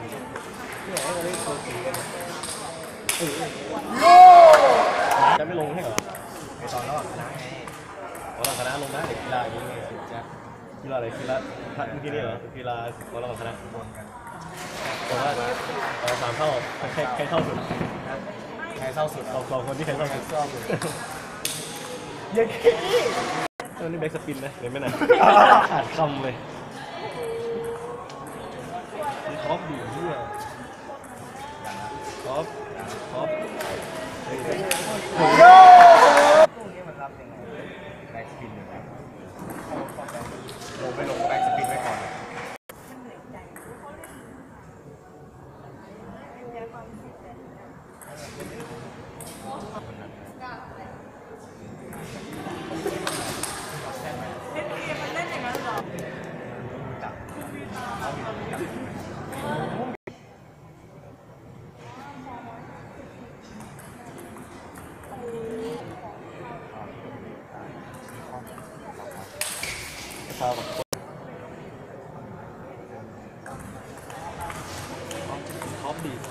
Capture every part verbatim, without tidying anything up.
ที่ไหนก็ได้โค้ชจะไม่ลงให้เหรอไอตอนระหว่างคณะไงระหว่างคณะลงได้กีฬาอย่างนี้ไงสุดจ้ะกีฬาอะไรกีฬาเมื่อกี้นี่เหรอกีฬาระหว่างคณะบนกันแต่ว่าเราสามเท่าใครใครเท่าสุดใครเท่าสุดเราสองคนที่ใครเท่าสุดยังแค่ตอนนี้แบ็กสปินนะเห็นไหมนะขาดคำเลยท็อปดีเหี้ยท็อปท็อปพวกนี้มันรับยังไงแบ็กสปินอยู่นะลงไปลงแบ็กสปินไว้ก่อนครับท็อปดี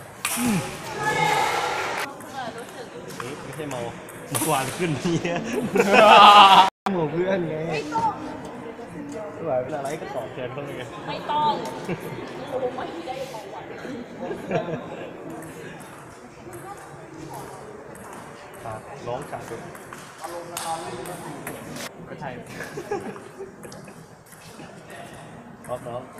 นี่ไม่ใช่เมาเมื่อวานขึ้นเนี่ยหมู่เพื่อนไงไม่ต้องหลายเวลาอะไรก็ตอบแทนเขาเลยไม่ต้องโอ้ไม่ได้เมาอ่ะร้องขาดเลยก็ใช่ครับน้อง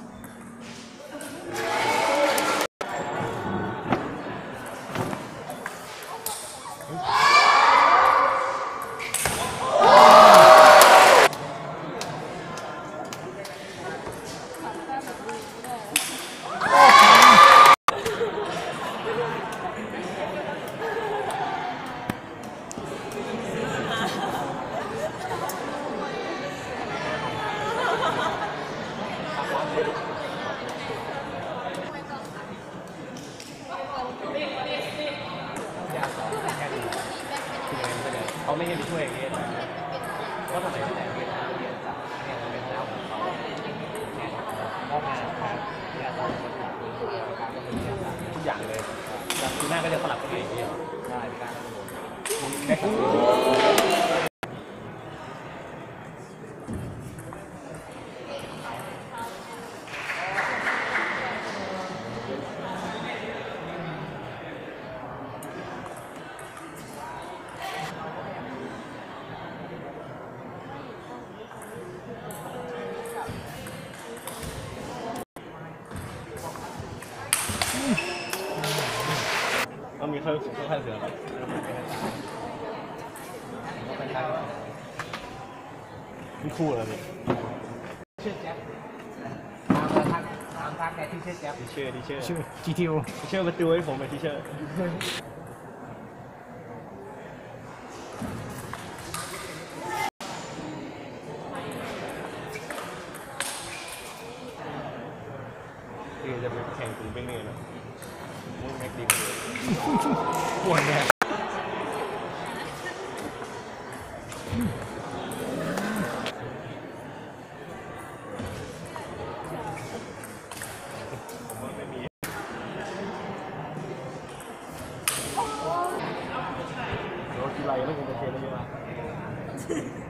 เขาไม่ให้ไปช่วยอย่างนี้นะก็ทำไมไม่ได้เรียนเรียนจากเนี่ยเป็นแล้วของเขาเนี่ยมอบงานครับเนี่ยตอนนี้การดำเนินการทุกอย่างเลยจากปีหน้าก็จะสลับกันเองได้การดำเนินก็มีค่อยค่อยเสือครับนี่คู่อะไรนี่ชื่อแจ๊บตามทักตามทักแกที่ชื่อแจ๊บที่ชื่อที่ชื่อชื่อ จี ที โอ ที่ชื่อประตูให้ผมเป็นที่ชื่อที่จะไปแข่งถึงเป็นเนี่ยนะมุ้งแม็กดีเลยปวดเนี่ยผมว่าไม่มีโรกีไรไม่คงจะเทได้เยอะ